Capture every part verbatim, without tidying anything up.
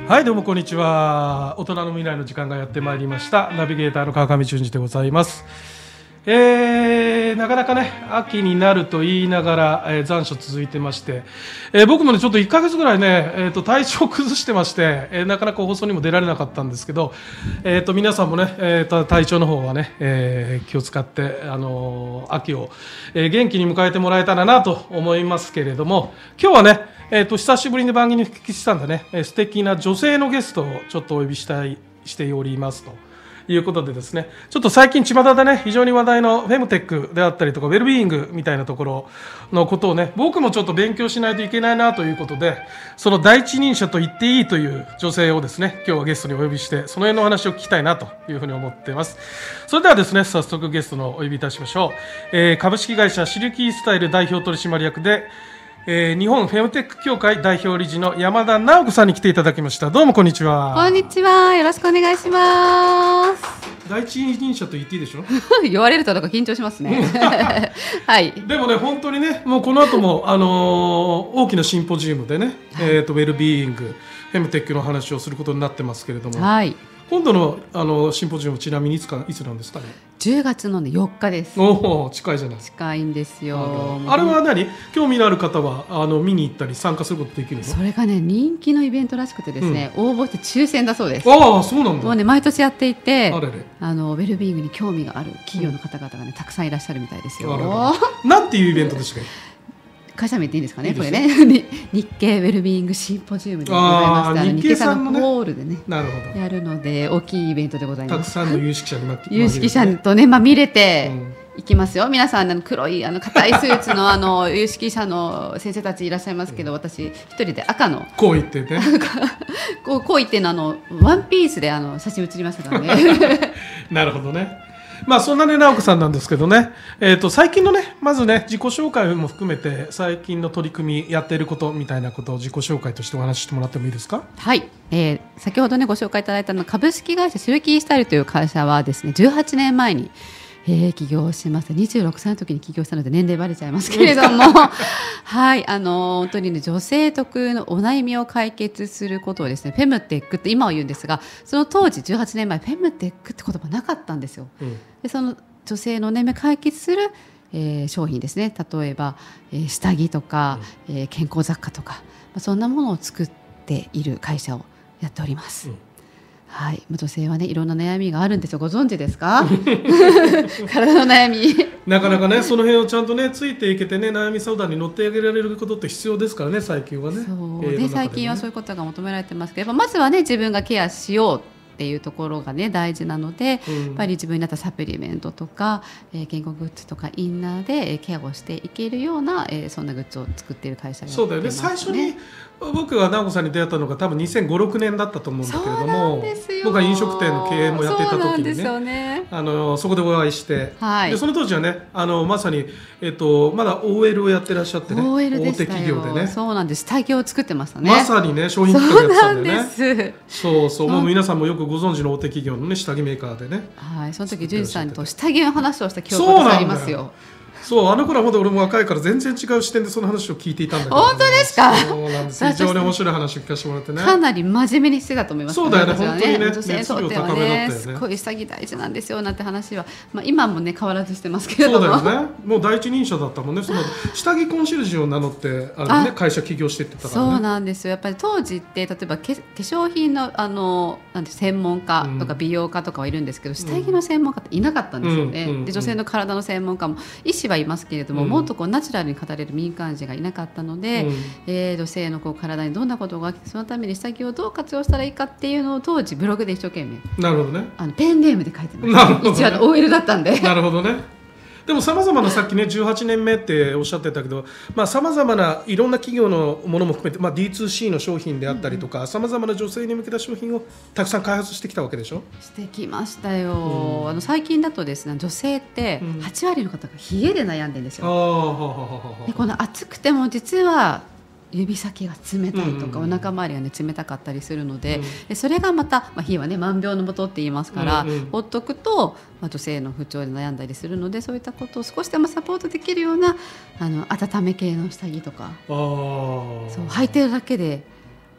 はい、どうもこんにちは。大人の未来の時間がやってまいりました。ナビゲーターの川上淳二でございます。えー、なかなかね秋になると言いながら、えー、残暑続いてまして、えー、僕もねちょっといっかげつぐらいね、えー、と体調崩してまして、えー、なかなか放送にも出られなかったんですけど、えー、と皆さんもね、えー、と体調の方はね、えー、気を使って、あのー、秋を、えー、元気に迎えてもらえたらなと思いますけれども、今日はね、えー、と久しぶりに番組に復帰したんでね、えー、素敵な女性のゲストをちょっとお呼びしたいしておりますということでですね、ちょっと最近巷でね非常に話題のフェムテックであったりとかウェルビーイングみたいなところのことをね僕もちょっと勉強しないといけないなということで、その第一人者と言っていいという女性をですね今日はゲストにお呼びして、その辺のお話を聞きたいなというふうに思っています。それではですね早速ゲストのお呼びいたしましょう。えー、株式会社シルキースタイル代表取締役で、えー、日本フェムテック協会代表理事の山田直子さんに来ていただきました。どうもこんにちは。 こんにちは、よろしくお願いします。 第一人者と言っていいでしょ言われるとなんか緊張しますねはい。 でもね本当にねもうこの後も、あのー、大きなシンポジウムでね、はい、えー、とウェルビーイングフェムテックの話をすることになってますけれども、はい、今度の、あのシンポジウムちなみにいつかいつなんですかね。 じゅうがつの、ね、よっかです。 おお近いじゃない。 近いんですよ。 あれは何興味のある方はあの見に行ったり参加することできるの？ それがね人気のイベントらしくてですね、うん、応募して抽選だそうです。 ああそうなんだ。 もうね毎年やっていて、 あれれあのウェルビーイングに興味がある企業の方々がねたくさんいらっしゃるみたいですよ。 あららなんていうイベントでしたっけ？ 会社名っていいんですかね。 いいですこれね日経ウェルビーイングシンポジウムでございまして、日経さんのホールでねなるほどやるので大きいイベントでございます。 たくさんの有識者になって有識者とね、まあ、見れていきますよ。皆さんあの黒いあの硬いスーツのあの有識者の先生たちいらっしゃいますけど、私一人で赤のこう言ってねこうこう言ってのあのワンピースであの写真写りましたからねなるほどね。まあそんなね直子さんなんですけどね、えー、と最近のねまずね自己紹介も含めて最近の取り組みやっていることみたいなことを自己紹介としてお話ししてもらってもいいですか？ はい、えー、先ほどねご紹介いただいたの株式会社シルキースタイルという会社はですねじゅうはちねんまえにえー、起業しました。にじゅうろくさいの時に起業したので年齢バレちゃいますけれどもはいあの本当にね女性特有のお悩みを解決することをですねフェムテックって今は言うんですが、その当時じゅうはちねんまえフェムテックって言葉なかったんですよ、うん、でその女性のお悩みを解決する、えー、商品ですね。例えば、えー、下着とか、うん、えー、健康雑貨とか、まあ、そんなものを作っている会社をやっております、うん。はい、女性はねいろんな悩みがあるんですよ。ご存知ですか体の悩みなかなかねその辺をちゃんとねついていけてね悩み相談に乗ってあげられることって必要ですからね最近はね。 そうで、ね、最近はそういうことが求められてますけど、まずはね自分がケアしようっていうところがね大事なので、うん、やっぱり自分に合ったサプリメントとか、えー、健康グッズとかインナーで、えー、ケアをしていけるような、えー、そんなグッズを作っている会社が、ね、 そうだよね。最初に僕が直子さんに出会ったのが多分にせんご、ろくねんだったと思うんだけれども、僕は飲食店の経営もやっていた時に ね, ねあのそこでお会いして、はい、でその当時はねあのまさに、えー、とまだ オーエル をやってらっしゃってねオーエル でしたよ。 大手企業でねそうなんです。下着を作ってましたね。 まさにね商品企画やってたんだよね。 そうなんです。 そうそう、もう皆さんもよくご存知の大手企業の、ね、下着メーカーでね、 はい、その時淳二さんと下着の話をした記憶がありますよ。 そうあの頃はまだ俺も若いから全然違う視点でその話を聞いていたんだけど、 本当ですか？ そうなんです。非常に面白い話を聞かせてもらってね。 かなり真面目にしてたと思います。 そうだよね、本当にね。 女性にとってはねすごい下着大事なんですよなんて話は、まあ、今もね変わらずしてますけれども。 そうだよね。もう第一人者だったもんね。その下着コンシェルジュを名乗ってあれ、ね、会社起業してってたからね。 そうなんですよ。やっぱり当時って例えば化粧品のあのなんて専門家とか美容家とかはいるんですけど、うん、下着の専門家っていなかったんですよね、うんうんうん、で女性の体の専門家も医師はいますけれども、うん、もっとこうナチュラルに語れる民間人がいなかったので、うん、えー、女性のこう体にどんなことが起きてそのために下着をどう活用したらいいかっていうのを当時ブログで一生懸命なるほど、ね、 あのペンネームで書いてました。なるほど、ね、一話の オーエル だったんで。 なるほどね。でもさまざまなさっきねじゅうはちねんめっておっしゃってたけどさまざ、まないろんな企業のものも含めて、まあ、ディーツーシー の商品であったりとかさまざまな女性に向けた商品をたくさん開発してきたわけでしょ。 してきましたよ、うん、あの最近だとですね女性ってはちわりの方が冷えで悩んでるんですよ、うん、あははははでこの暑くても実は指先が冷たいとか、うんうん、お腹周りが、ね、冷たかったりするので、うん、でそれがまた、まあ、冷えは、ね、万病のもとって言いますから、うんうん、ほっとくと、まあ、女性の不調で悩んだりするのでそういったことを少しでもサポートできるようなあの温め系の下着とかそう履いてるだけで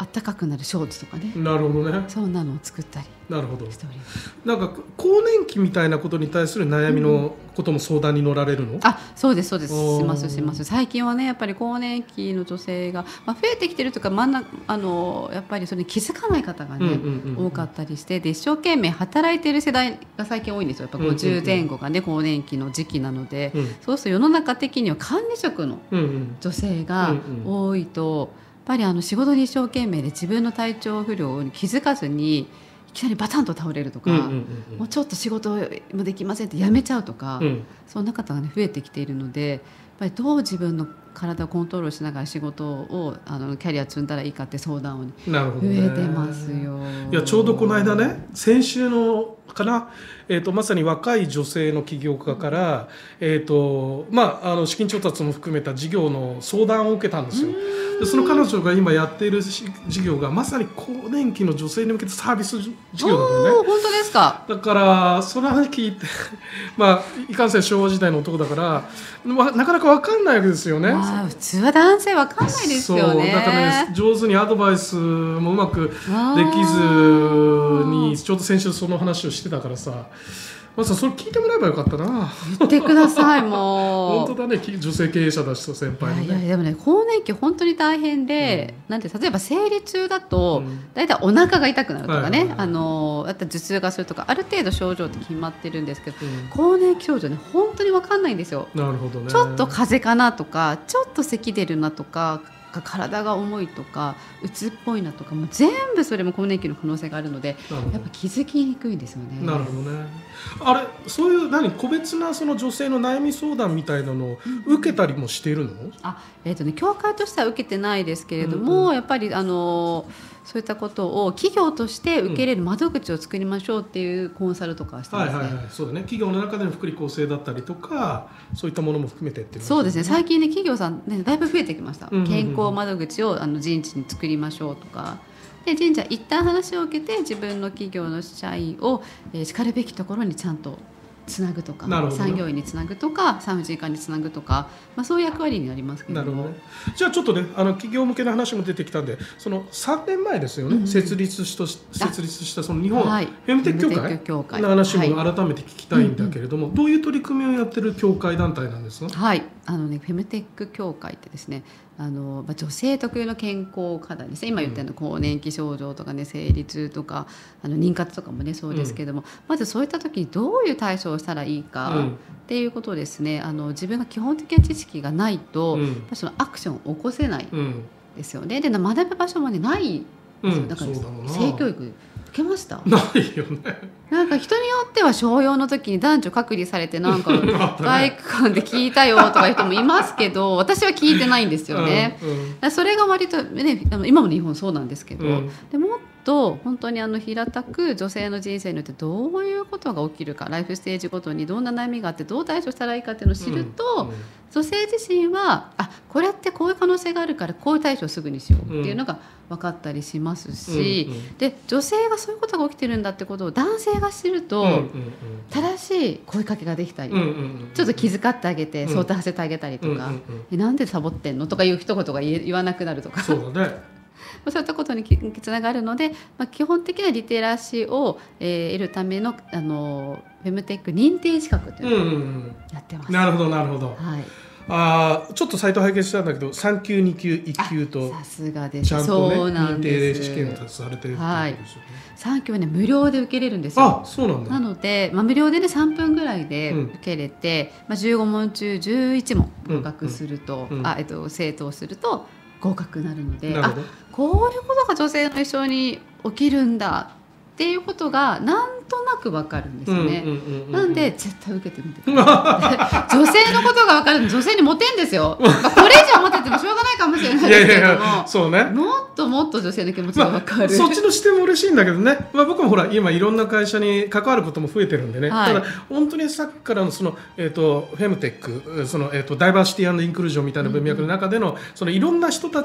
あったかくなるショーツとかね、 なるほどね。 そんなのを作ったりなるほど。 しております。 なんか更年期みたいなことに対する悩みのことも相談に乗られるの？ あ、そうですそうです。 おーしますします。最近はねやっぱり更年期の女性が、まあ、増えてきてるというか、真ん中あのやっぱりそれに気づかない方がね、 うんうんうん、 多かったりして、で一生懸命働いている世代が最近多いんですよ。やっぱごじゅう前後がね、更年期の時期なので、 うん、 そうすると世の中的には管理職の女性が多いと、やっぱりあの仕事に一生懸命で自分の体調不良に気づかずにいきなりバタンと倒れるとか、 うんうんうんうん、 もうちょっと仕事もできませんって辞めちゃうとか、 うん、 そんな方が、ね、増えてきているので、やっぱりどう自分の体をコントロールしながら仕事をあのキャリア積んだらいいかって相談を、ね、 なるほどね、 増えてますよ。 いやちょうどこの間ね、先週のかな、えー、とまさに若い女性の起業家から、えーとまあ、あの資金調達も含めた事業の相談を受けたんですよ。でその彼女が今やっている事業がまさに更年期の女性に向けたサービス事業なのね。 おー、本当ですか。 だからその話聞いてまあいかんせん昭和時代の男だからまなかなか分かんないわけですよね。 まあ、普通は男性分かんないですよね。 そうだからね、上手にアドバイスもうまくできずに、ちょうど先週その話をしてたからさ、まずそれ聞いてもらえばよかったな。 言ってくださいもう。 本当だね、女性経営者だし先輩のね。 いやいやでもね、更年期本当に大変で、うん、なんて例えば生理中だと、うん、だいたいお腹が痛くなるとかね、はいはいはい、あのあと頭痛がするとかある程度症状って決まってるんですけど、うん、更年期症状ね本当に分かんないんですよ。 なるほどね。 ちょっと風邪かなとか、ちょっと咳出るなとか、体が重いとかうつっぽいなとか、もう全部それも更年期の可能性があるので、やっぱ気づきにくいんですよね。 なるほどね。あれ、そういう何個別なその女性の悩み相談みたいなのを受けたりもしているの？ あ、えーとね、協会としては受けてないですけれども、うんうん、やっぱりあのそういったことを企業として受け入れる窓口を作りましょうっていうコンサルとかはしてますね。 はいはいはい、そうだね。企業の中での福利厚生だったりとか、そういったものも含めてっていう、ね、 そうですね。最近ね、企業さん、ね、だいぶ増えてきました。うんうんうん、健康窓口をあの人事に作りましょうとか。で人事は一旦話を受けて自分の企業の社員を、えー、しかるべきところにちゃんとつなぐとか、産業医につなぐとか産婦人科につなぐとか、まあ、そういう役割になりますけども。 なるほどね。じゃあちょっとね、あの企業向けの話も出てきたんで、そのさんねんまえですよね、うんうん、設立しと設立したその日本フェムテック協会の話も改めて聞きたいんだけれども、はい、どういう取り組みをやってる協会団体なんですか？ はい、あのね、フェムテック協会ってですね、あのまあ、女性特有の健康課題ですね。今言ったような更年期症状とかね、生理痛とかあの妊活とかもねそうですけども、うん、まずそういった時にどういう対処をしたらいいか、うん、っていうことをですね、あの自分が基本的な知識がないと、うん、そのアクションを起こせないですよね。で学ぶ場所も、ね、ないんですよ。だから性教育受けました？ ないよね。 なんか人によっては小ようの時に男女隔離されてなんか体育館で聞いたよとかいう人もいますけど、私は聞いてないんですよね。うんうん、それが割とね、今も日本そうなんですけど、うん、でもっと本当にあの平たく女性の人生によってどういうことが起きるか、ライフステージごとにどんな悩みがあってどう対処したらいいかっていうのを知ると、うんうん、女性自身はあ、これってこういう可能性があるからこういう対処をすぐにしようっていうのが分かったりしますし、うんうん、で女性がそういうことが起きてるんだってことを男性が知ると、うんうんうん、正しい声かけができたり、うんうんうん、ちょっと気遣ってあげて、うん、相談させてあげたりとか、うんうんうん、えなんでサボってんのとかいう一言が言わなくなるとか。 そうだね。 そういったことにつながるので、まあ、基本的なリテラシーを、えー、得るための、あのフェムテック認定資格というのをやってます。 うんうんうん、なるほどなるほど。 はい、 あちょっとサイト拝見したんだけどさん級に級いっ級とさすがです。 ちゃんと、ね、 そうなんです。 認定試験をされてるってことですよね。はい、 さん級はね無料で受けれるんですよ。 あ、そうなんだ。 なので、まあ、無料でねさんぷんぐらいで受けれて、うんまあ、じゅうごもん中じゅういちもん合格すると、うんうんあえっと、正答すると合格になるので、あこういうことが女性の一生に起きるんだっていうことがなんとなく分かるんですよね。なんで絶対受けてみてください。女性のことが分かるの女性にモテんですよ。まあ、これ以上モテてもしょうがないかもしれないですけども、いやいやいやそうね、もっともっと女性の気持ちが分かる、まあ、 そっちの視点も嬉しいんだけどね、まあ、僕もほら今いろんな会社に関わることも増えてるんでね、はい、ただ本当にさっきからのその、えー、とフェムテックその、えー、とダイバーシティ&インクルージョンみたいな文脈の中での、うん、そのいろんな人たち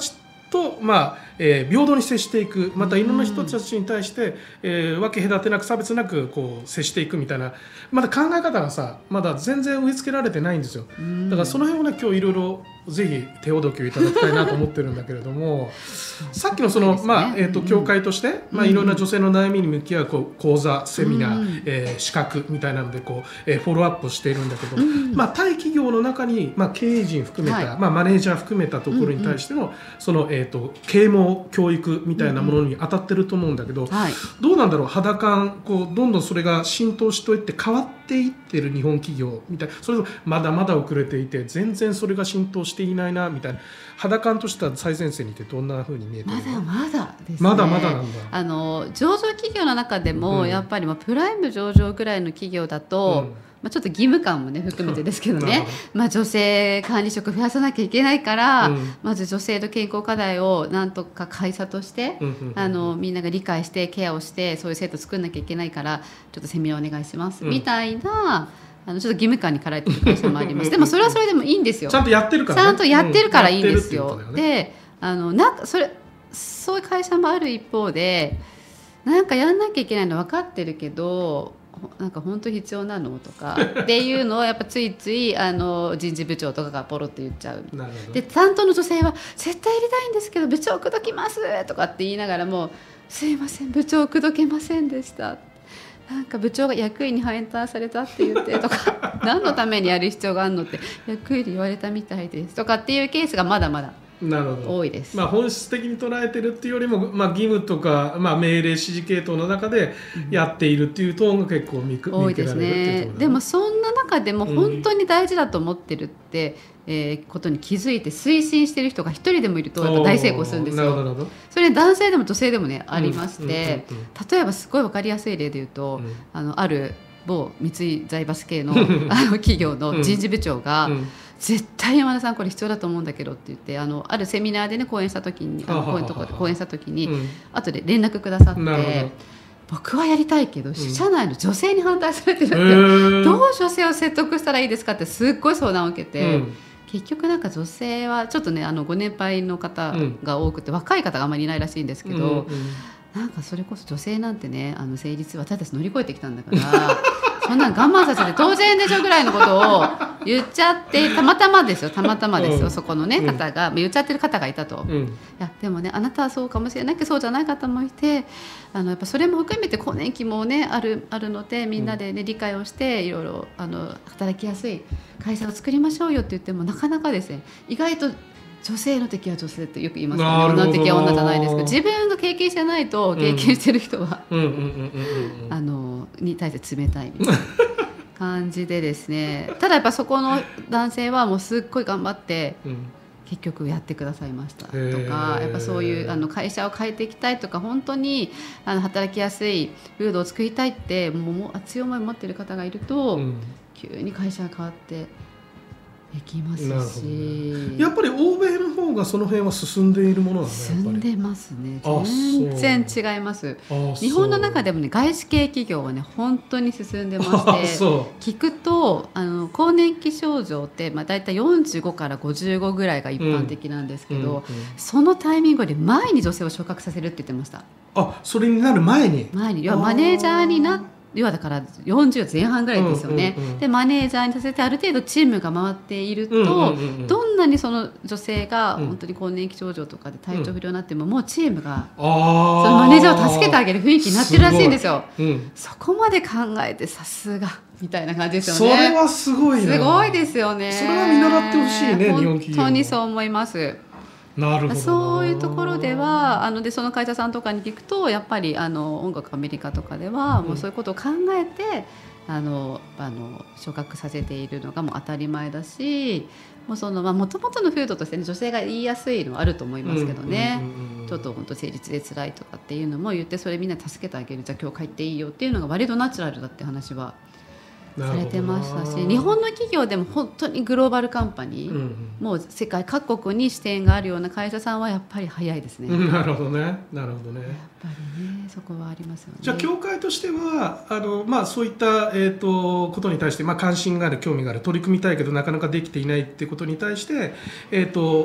と、まあえー、平等に接していく、またいろんな人たちに対して、えー、分け隔てなく差別なくこう接していくみたいな、まだ考え方がさまだ全然植え付けられてないんですよ。だからその辺をね今日いろいろぜひ手ほどきをいただきたいなと思ってるんだけれどもさっきのその、ねまあえー、と教会として、まあ、いろんな女性の悩みに向き合うこう講座セミナー、うんえー、資格みたいなのでこう、えー、フォローアップしているんだけど、うんまあ、対企業の中に、まあ、経営陣含めた、はいまあ、マネージャー含めたところに対しての、うんうん、その、えー、と啓蒙教育みたいなものに当たってると思うんだけど、うんはい、どうなんだろう肌感こうどんどんそれが浸透していって変わっていってる日本企業みたいなそれとまだまだ遅れていて全然それが浸透していないなみたいな肌感としては最前線にいてどんな風に見えてるの？ まだまだですね。 まだまだなんだ。 あの上場企業の中でも、うん、やっぱりまあプライム上場ぐらいの企業だと、うんまあ、ちょっと義務感もね含めてですけどねまあ女性管理職増やさなきゃいけないから、うん、まず女性の健康課題をなんとか会社として、うんうんうん、あのみんなが理解してケアをしてそういう制度作んなきゃいけないからちょっとセミナーお願いします、うん、みたいなあのちょっと義務感に駆られてる会社もありますでもそれはそれでもいいんですよ。 ちゃんとやってるから、ね、 ちゃんとやってるからいいんですよ。うん、であのなんかそれそういう会社もある一方でなんかやんなきゃいけないの分かってるけどなんか本当必要なのとかっていうのをやっぱついついあの人事部長とかがポロって言っちゃう。で担当の女性は絶対やりたいんですけど部長口説きますとかって言いながらもすいません部長口説けませんでしたなんか部長が役員に反対されたって言ってとか何のためにやる必要があるのって役員に言われたみたいですとかっていうケースがまだまだなるほど多いです。 まあ、本質的に捉えてるっていうよりも、まあ、義務とか、まあ、命令指示系統の中でやっているっていうトーンが結構見多いですね。でもそんな中でも本当に大事だと思ってるって、うんえー、ことに気づいて推進してる人が一人でもいるとやっぱ大成功するんですよ。それ男性でも女性でもねありまして、うんうんうんうん、例えばすごい分かりやすい例で言うと、うん、あのある某三井財閥系のあの企業の人事部長が、うんうん絶対山田さんこれ必要だと思うんだけどって言ってあのあるセミナーでね講演した時にあの講演とかで講演した時に、うん、後で連絡くださって僕はやりたいけど、うん、社内の女性に反対されてるって、えー、どう女性を説得したらいいですかってすっごい相談を受けて、うん、結局なんか女性はちょっとねあのご年配の方が多くて、うん、若い方があんまりいないらしいんですけど、うんうん、なんかそれこそ女性なんてねあの成立私たち乗り越えてきたんだからそんな我慢させて当然でしょぐらいのことを言っちゃってたまたまですよたまたまですよ、うん、そこのね、うん、方が言っちゃってる方がいたと、うん、いやでもねあなたはそうかもしれないけどそうじゃない方もいてあのやっぱそれも含めて更年期もねある、あるのでみんなで、ね、理解をしていろいろあの働きやすい会社を作りましょうよって言ってもなかなかですね意外と女性の敵は女性ってよく言いますよね。女の敵は女じゃないですけど自分が経験してないと経験してる人はあのに対して冷たいみたいな感じでですねただやっぱそこの男性はもうすっごい頑張って、うん、結局やってくださいましたとかやっぱそういうあの会社を変えていきたいとか本当にあの働きやすい風土を作りたいってもうもう熱い思いを持っている方がいると、うん、急に会社が変わってできますし、 ね、やっぱり欧米の方がその辺は進んでいるものなんですね。 進んでますね。全然違います。日本の中でもね外資系企業はね本当に進んでまして聞くとあの更年期症状って、まあ、だいたいよんじゅうごからごじゅうごぐらいが一般的なんですけど、うんうんうん、そのタイミングより前に女性を昇格させるって言ってました。 あ、それになる前に前に要はマネージャーになって要はだからよんじゅう前半ぐらいですよね、うんうんうん、でマネージャーにさせてある程度チームが回っていると、うんうんうんうん、どんなにその女性が本当に更年期症状とかで体調不良になっても、うん、もうチームがそのマネージャーを助けてあげる雰囲気になってるらしいんですよ、うん、そこまで考えてさすがみたいな感じですよね。 それはすごいな。 すごいですよね。 それは見習ってほしいね、日本企業。 本当にそう思います。 なるほど。 そういうところではあのでその会社さんとかに聞くとやっぱりあの音楽アメリカとかではもうそういうことを考えて、うん、あのあの昇格させているのがもう当たり前だしもうそのまあ元々の風土として、ね、女性が言いやすいのはあると思いますけどね、うんうんうんうん、ちょっと本当生理痛で辛いとかっていうのも言ってそれみんな助けてあげるじゃあ今日帰っていいよっていうのが割とナチュラルだって話はされてましたし日本の企業でも本当にグローバルカンパニー、うんうん、もう世界各国に支店があるような会社さんはやっぱり早いですね。 なるほどねなるほどね。 やっぱりねそこはありますよね。 じゃあ協会としてはあの、まあ、そういった、えー、とことに対して、まあ、関心がある興味がある取り組みたいけどなかなかできていないってことに対して、えーと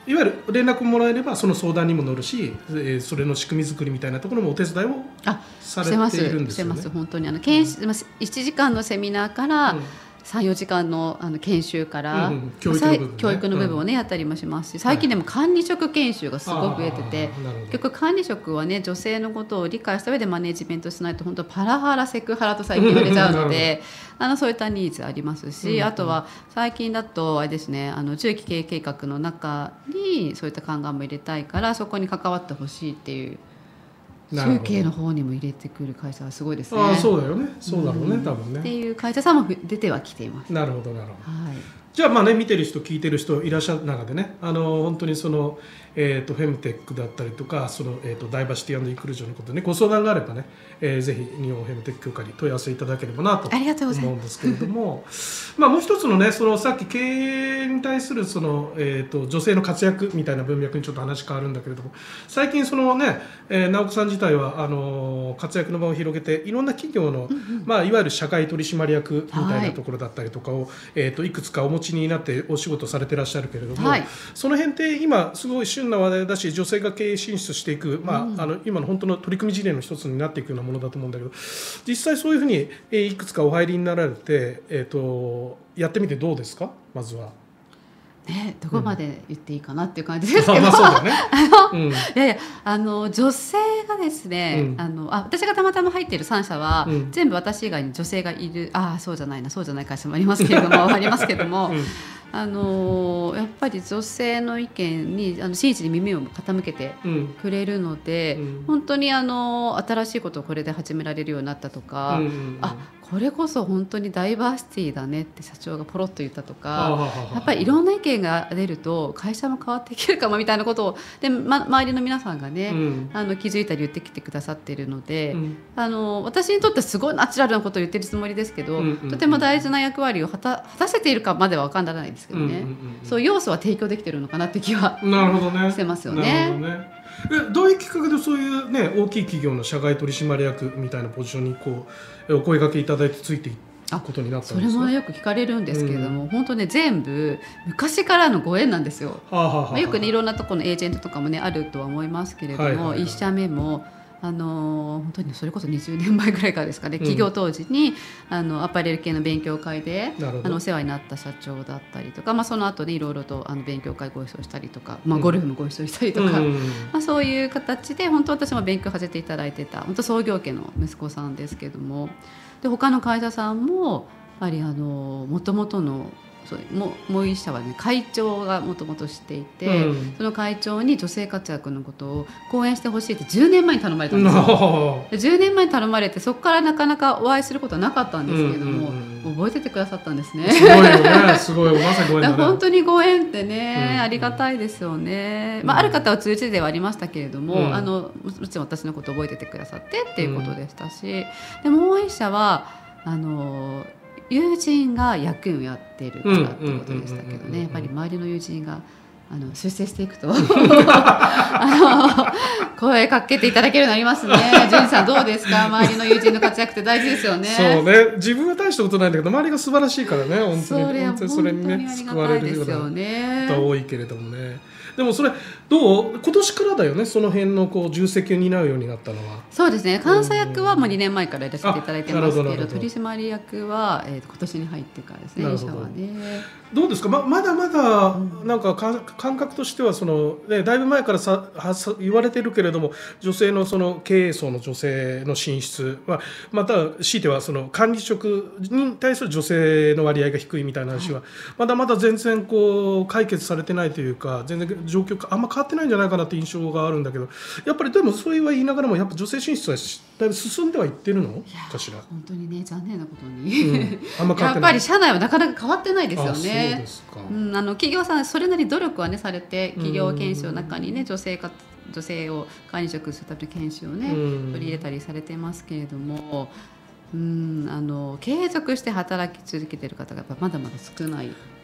いわゆる連絡もらえればその相談にも乗るし、えー、それの仕組み作りみたいなところもお手伝いをされているんですよね。 してます、本当にあの研修、うん、いちじかんのセミナーから、うん、さん、よじかん の, あの研修から、うんうん、教育の部分、ね、教育の部分をね、うん、やったりもしますし、最近でも管理職研修がすごく増えてて、結局管理職はね、女性のことを理解した上でマネジメントしないと本当パラハラセクハラと最近言われちゃうのであのそういったニーズありますし、うんうん、あとは最近だとあれですね、あの中期経営計画の中にそういった考えも入れたいからそこに関わってほしいっていう中継の方にも入れてくる会社はすごいですね。 ああ、そうだよね、そうだろうね、うん、多分ね。 っていう会社さんも出てはきています。 なるほどなるほど。 はい、 じゃあまあね、見てる人聞いてる人いらっしゃる中でね、あの本当にその、えー、とフェムテックだったりとか、その、えー、とダイバーシティ&インクルージョンのことで、ね、ご相談があればね、えー、ぜひ日本フェムテック協会に問い合わせいただければなと思うんですけれどもまあもう一つのね、そのさっき経営に対するその、えー、と女性の活躍みたいな文脈にちょっと話変わるんだけれども、最近そのね、えー、直子さん自体はあの活躍の場を広げて、いろんな企業の、うんうん、まあ、いわゆる社会取締役みたいなところだったりとかを、はい、えー、といくつかお持ちになってお仕事されてらっしゃるけれども、はい、その辺って今すごい旬な話題だし、女性が経営進出していく、まあうん、あの今の本当の取り組み事例の一つになっていくようなものだと思うんだけど、実際そういうふうに、えー、いくつかお入りになられて、えー、とやってみてどうですか、まずは。 ね、どこまで言っていいかなっていう感じですけど、うん、 まあそうだね、 あの、うん、いやいや、あの女性がですね、うん、あのあ私がたまたま入っているさん社は、うん、全部私以外に女性がいる、ああそうじゃないな、そうじゃない会社もありますけれどもありますけども、うん、あのやっぱり女性の意見にあの真摯に耳を傾けてくれるので、うん、本当にあの新しいことをこれで始められるようになったとか、うんうんうん、あこれこそ本当にダイバーシティだねって社長がポロッと言ったとか、やっぱりいろんな意見が出ると会社も変わっていけるかもみたいなことをで、ま、周りの皆さんがね、うん、あの気づいたり言ってきてくださっているので、うん、あの私にとってすごいナチュラルなことを言ってるつもりですけど、うんうんうん、とても大事な役割を果た、果たせているかまでは分からないですけどね、うんうんうん、そういう要素は提供できているのかなって気はしてますよね。 なるほどね。えどういうきっかけでそういう、ね、大きい企業の社外取締役みたいなポジションにこうお声掛けいただいてついていったことになったんですか？ それもよく聞かれるんですけれども、うん、本当ね全部昔からのご縁なんですよ。はあはあはあ、まあ、よくねいろんなところのエージェントとかもねあるとは思いますけれども、はいはいはい、いっ社目もあの本当にそれこそにじゅうねんまえぐらいからですかね、起業当時にあのアパレル系の勉強会であのお世話になった社長だったりとか、まあ、その後ねいろいろとあの勉強会ご一緒したりとか、まあ、ゴルフもご一緒したりとか、うんまあ、そういう形で本当私も勉強させていただいてた本当創業家の息子さんですけども、で他の会社さんもやはりあの元々のそうもうもう一社はね会長がもともとしていて、うん、その会長に女性活躍のことを講演してほしいってじゅうねんまえに頼まれたんですよ。じゅうねんまえに頼まれてそこからなかなかお会いすることはなかったんですけども、うんうんうん、覚えててくださったんですね。 すごいよね、すごい、まさにご縁だね。 本当にご縁ってね、うん、ありがたいですよね、まあ、ある方は通知ではありましたけれども、うん、あのもちろん私のことを覚えててくださってっていうことでしたし、うん、でもう一社はあの友人が役員をやっているからってことでしたけどね、やっぱり周りの友人があの出世していくとあの声かけていただけるようになりますね。純さんどうですか？周りの友人の活躍って大事ですよね。 そうね、自分は大したことないんだけど周りが素晴らしいからね、本当にそれ本当にそれにね救われるようなこと多いけれどもね。でもそれどう今年からだよね、その辺のこう重責を担うようになったのは。 そうですね、監査役はもうにねんまえからやらせていただいてますけど、ど取締役は、えー、今年に入ってからですね。に社はね。 どうですか、ま、まだまだなんか感覚としてはその、ね、だいぶ前からさは言われてるけれども、女性のその経営層の女性の進出はまた強いてはその管理職に対する女性の割合が低いみたいな話は、はい、まだまだ全然こう解決されてないというか、全然状況があんま変わってないんじゃないかなって印象があるんだけど、やっぱりでもそうは言いながらもやっぱ女性進出はだいぶ進んではいってるのかしら。 本当にね、残念なことに、うん、 あんま変わってない。 やっぱり社内はなかなか変わってないですよね。 そうですか。 うん、あの企業さんそれなり努力はねされて、企業研修の中にね女性か女性を管理職するための研修をね取り入れたりされてますけれども、うん、あの継続して働き続けている方がやっぱまだまだ少ない。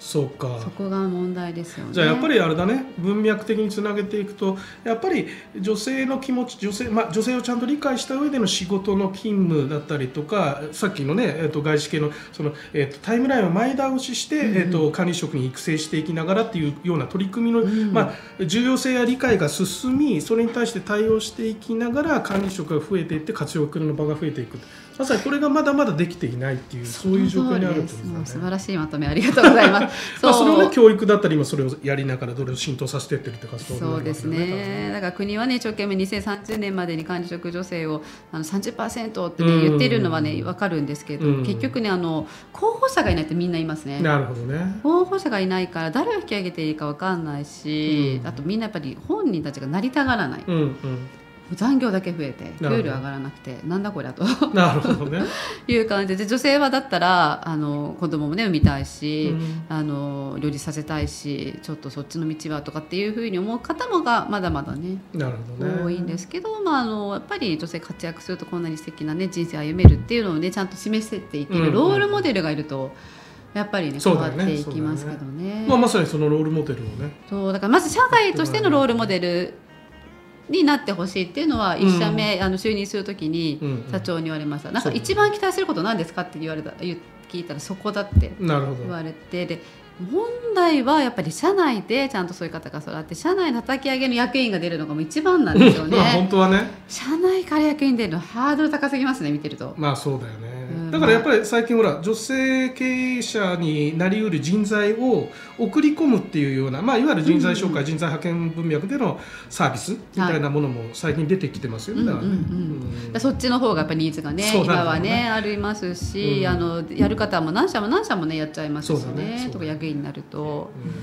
そうか。 そこが問題ですよね。 じゃあやっぱりあれだね、文脈的につなげていくとやっぱり女性の気持ち、女性、まあ、女性をちゃんと理解した上での仕事の勤務だったりとか、さっきのね、えー、と外資系のその、えー、とタイムラインを前倒しして、うん、えー、と管理職に育成していきながらっていうような取り組みの、うん、まあ、重要性や理解が進み、それに対して対応していきながら管理職が増えていって活用の場が増えていく。まさにこれがまだまだできていないっていう、そういう状況にあるということですね。 素晴らしいまとめありがとうございます。 そう、まあ、それをね、教育だったり今それをやりながらどれを浸透させていってるって活動になそうですね。だから国はね、一生懸命にせんさんじゅうねんまでに管理職女性をあの さんじゅっパーセント ってね、言ってるのはね分かるんですけど、結局ね、あの候補者がいないってみんな言いますね。 なるほどね。 候補者がいないから誰を引き上げていいか分かんないし、うん、あとみんなやっぱり本人たちがなりたがらない、うんうん、残業だけ増えて給料上がらなくてなんだこりゃとなるほど、ね、 いう感じで、女性はだったらあの子供もね産みたいし、うん、あの両立させたいし、ちょっとそっちの道はとかっていうふうに思う方もがまだまだね、 なるほどね、 多いんですけど、まあ、あのやっぱり女性活躍するとこんなに素敵なね人生を歩めるっていうのをねちゃんと示せていけるロールモデルがいると、うんうん、やっぱりね変わっていきますけど ね, ね、 まあ、まさにそのロールモデルをね、 そうだからまず社会としてのロールモデルになってほしいっていうのは一社目、うん、あの就任するときに社長に言われました、うんうん、なんか一番期待すること何ですかって言われた聞いたらそこだって言われて、で本来はやっぱり社内でちゃんとそういう方が育って社内の叩き上げの役員が出るのがもう一番なんですよね。 本当はね、 社内から役員出るのハードル高すぎますね、見てると。 まあそうだよね、うん、だからやっぱり最近ほら女性経営者になりうる人材を送り込むっていうような、まあ、いわゆる人材紹介、うんうん、人材派遣文脈でのサービスみたいなものも最近出てきてますよね、はい、だからね、うんうんうん、そっちの方がやっぱニーズがね今はねありますし、うん、あのやる方も何社も何社もねやっちゃいますし ね, ねとか役員になると、うん、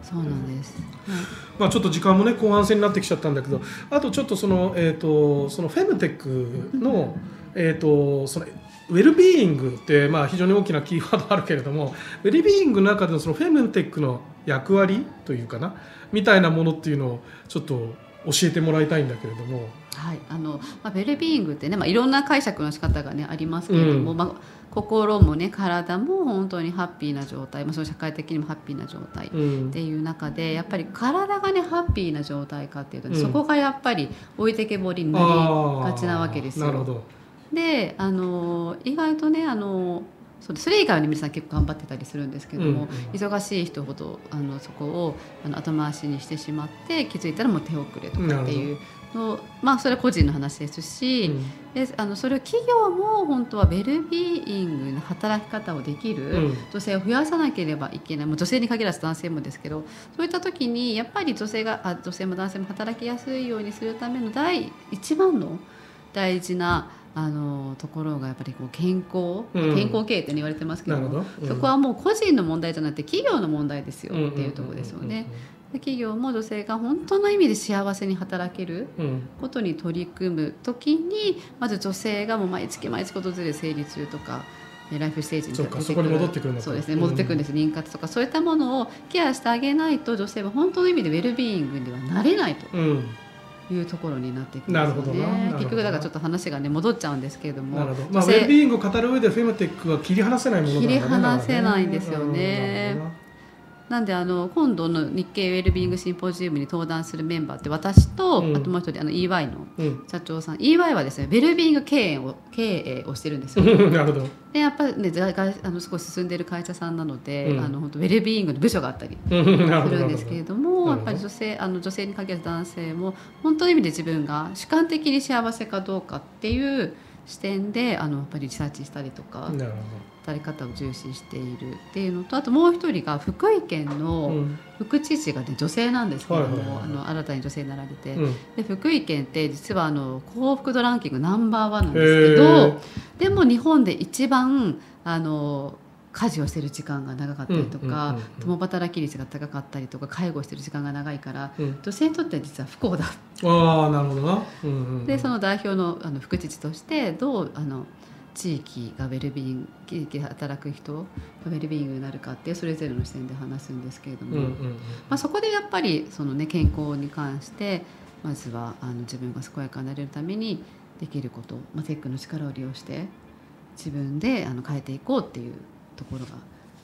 そうなんです、はい、まあ、ちょっと時間もね後半戦になってきちゃったんだけど、あとちょっとその、えーと、そのフェムテックの、えーと、そのウェルビーイングって、まあ、非常に大きなキーワードあるけれども、ウェルビーイングの中でのそのフェムテックの役割というかなみたいなものっていうのをちょっと教えてもらいたいんだけれども。 はい、あのまあ、ウェルビーイングってね、まあ、いろんな解釈の仕方が、ね、ありますけれども、うん、まあ、心も、ね、体も本当にハッピーな状態、まあ、その社会的にもハッピーな状態っていう中で、うん、やっぱり体が、ね、ハッピーな状態かっていうと、ね、うん、そこがやっぱり置いてけぼりになりがちなわけですよ。 なるほど。 で、あの意外とね、あのそうそれ以外は、ね、皆さん結構頑張ってたりするんですけども、うんうん、忙しい人ほどあのそこをあの後回しにしてしまって気づいたらもう手遅れとかっていうの、まあ、それは個人の話ですし、うん、であのそれを企業も本当はウェルビーイングの働き方をできる女性を増やさなければいけない、もう女性に限らず男性もですけど、そういった時にやっぱり女性があ女性も男性も働きやすいようにするための第一番の大事なあのところがやっぱりこう健康、うん、健康経営って言われてますけども、うん、そこはもう個人の問題じゃなくて企業の問題ですよっていうところですよね。企業も女性が本当の意味で幸せに働けることに取り組む時に、まず女性がもう毎月毎月訪れる生理痛とかライフステージに出てくる、 そこに戻ってくるんだ。 そうですね、戻ってくるんです、うん、妊活とかそういったものをケアしてあげないと女性は本当の意味でウェルビーイングにはなれないと、うん、いうところになっていくんですよね。結局だからちょっと話がね戻っちゃうんですけれども、 なるほど、まあ、ウェルビーイングを語る上でフェムテックは切り離せないものなんだね。 切り離せないんですよね。なんであの今度の日経ウェルビーイングシンポジウムに登壇するメンバーって私と、うん、あともう一人あの イーワイ の社長さん、うん、イーワイ はですねウェルビーイング経営を経営をしてるんですよ。 なるほど。 でやっぱりねあのすごい進んでいる会社さんなので、うん、あの本当ウェルビーイングの部署があったりするんですけれども、やっぱり女性あの女性に限らず男性も本当の意味で自分が主観的に幸せかどうかっていう視点であのやっぱりリサーチしたりとか働き方を重視しているっていうのと、あともう一人が福井県の副知事が、ね、女性なんですけども、あの新たに女性になられて、うん、で福井県って実はあの幸福度ランキングナンバーワンなんですけど、でも日本で一番あの家事をしている時間が長かったりとか、共働き率が高かったりとか介護している時間が長いから、うん、女性にとっては実は不幸だ。 ああ、なるほどな、うんうんうん、 でその代表 の, あの副知事としてどうあの地域がウェルビーイング、地域で働く人がウェルビーイングになるかっていうそれぞれの視点で話すんですけれども、うんうんうん、まあ、そこでやっぱりその、ね、健康に関してまずはあの自分が健やかになれるためにできること、まあ、テックの力を利用して自分であの変えていこうっていうところが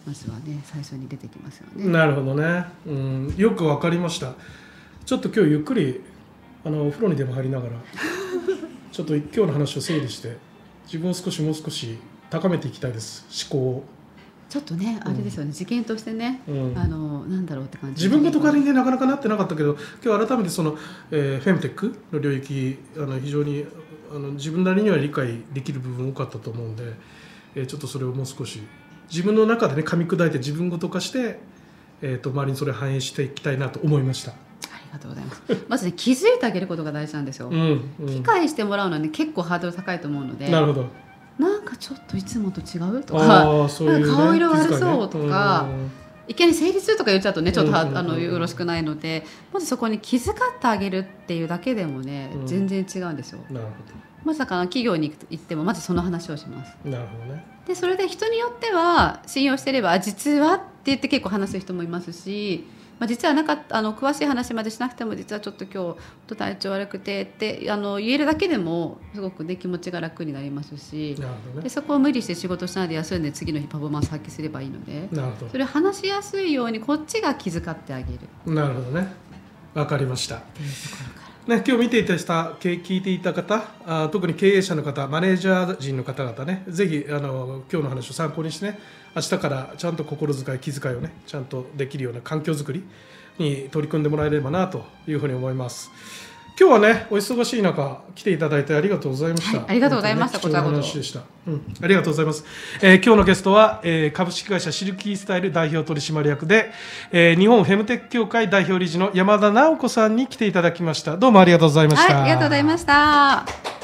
まずはね最初に出てきますよね。 なるほどね、うん、よくわかりました。ちょっと今日ゆっくりあのお風呂にでも入りながらちょっと今日の話を整理して自分を少しもう少し高めていきたいです、思考を。 ちょっとねあれですよね、うん、事件としてね、うん、あのなんだろうって感じ。 自分ごと仮に、ね、なかなかなってなかったけど今日改めてその、えー、フェムテックの領域あの非常にあの自分なりには理解できる部分多かったと思うんで、えー、ちょっとそれをもう少し自分の中でね噛み砕いて自分ごと化して、えー、と周りにそれを反映していきたいなと思いました。 ありがとうございます。まずね気づいてあげることが大事なんですよ、うんうん、理解してもらうのはね結構ハードル高いと思うので。 なるほど。 なんかちょっといつもと違うとか、そういう、ね、顔色悪そうとか、いきなり生理するとか言っちゃうとねちょっとあのよろしくないので、まずそこに気遣ってあげるっていうだけでもね、うん、全然違うんですよ。 なるほど。 まさか企業に行ってもまずその話をします。 なるほどね。 でそれで人によっては信用してれば実はって言って結構話す人もいますし、まあ、実はなかったあの詳しい話までしなくても実はちょっと今日体調悪くてってあの言えるだけでもすごく、ね、気持ちが楽になりますし、なるほどね、でそこを無理して仕事しないで休んで次の日パフォーマンス発揮すればいいので、なるほど、それを話しやすいようにこっちが気遣ってあげる。なるほどね、 わかりました。ね、今日見ていた人、聞いていた方、あ特に経営者の方、マネージャー陣の方々ね、ぜひあの今日の話を参考にしてね、明日からちゃんと心遣い、気遣いをね、ちゃんとできるような環境づくりに取り組んでもらえればなというふうに思います。今日はね、お忙しい中来ていただいてありがとうございました。はい、 ありがとうございました。 こちらこそ。話でした。うん、ありがとうございます。えー、今日のゲストは、えー、株式会社シルキースタイル代表取締役で、えー、日本フェムテック協会代表理事の山田直子さんに来ていただきました。どうもありがとうございました。 はい、ありがとうございました。